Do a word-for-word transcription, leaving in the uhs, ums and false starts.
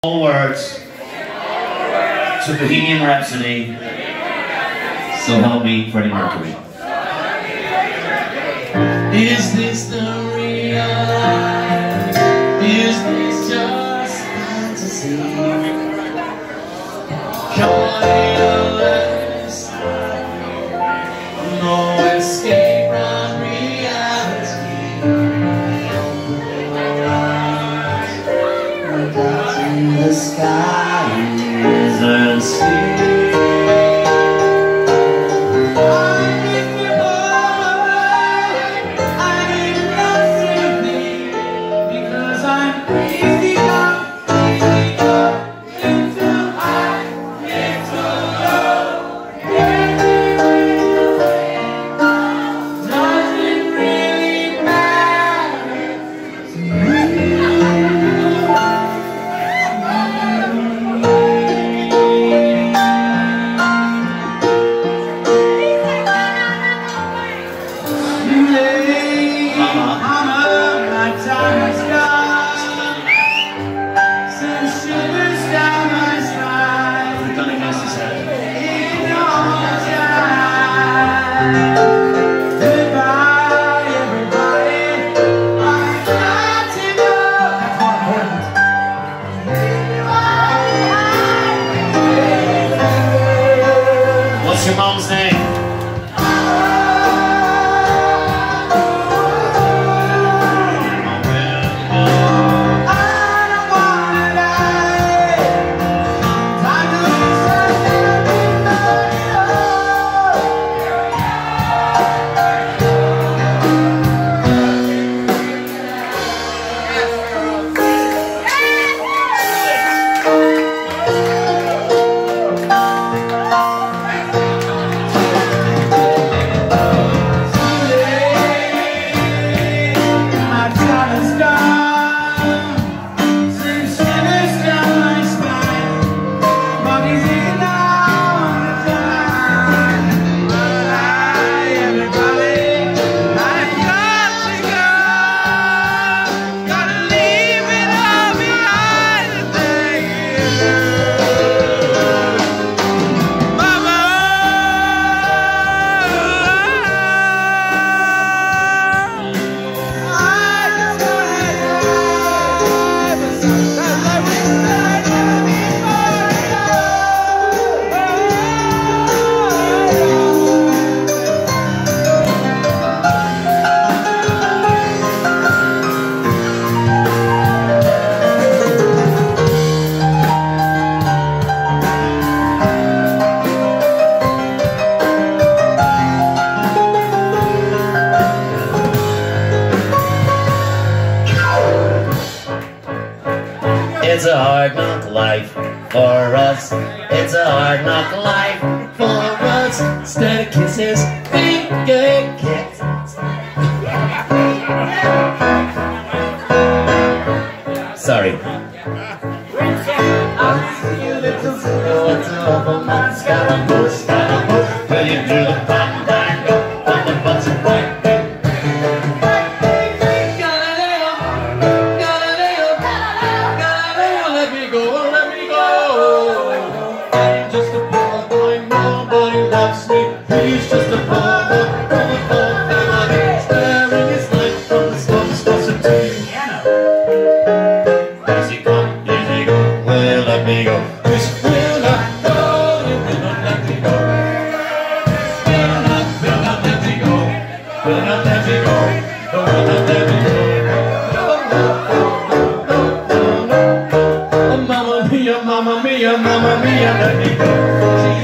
All words to Bohemian Rhapsody, So Help Me, Freddie Mercury. Is this the real life? Is this just fantasy? Caught in a landslide, no escape from reality. The sky is a sea. I need you away. I need nothing to be, because I'm crazy up, crazy up, into high, into low. Doesn't really matter to me. What's your mom's name? It's a hard knock life for us. It's a hard knock life for us. Instead of kisses, we get kicked. Sorry. I see you little what's up on my Scaramouche, Scaramouche. Will you do the pop tango on the bus right? He's just a poor boy from a poor family, sparing his life from the slums, closer to the piano. Does he come? Does he go? Will let me go? This will not go. You will not let me go. Will not, will not let me go. Will not let me go. Will not let me go. Oh, mamma mia, mamma mia, mamma mia, let me go.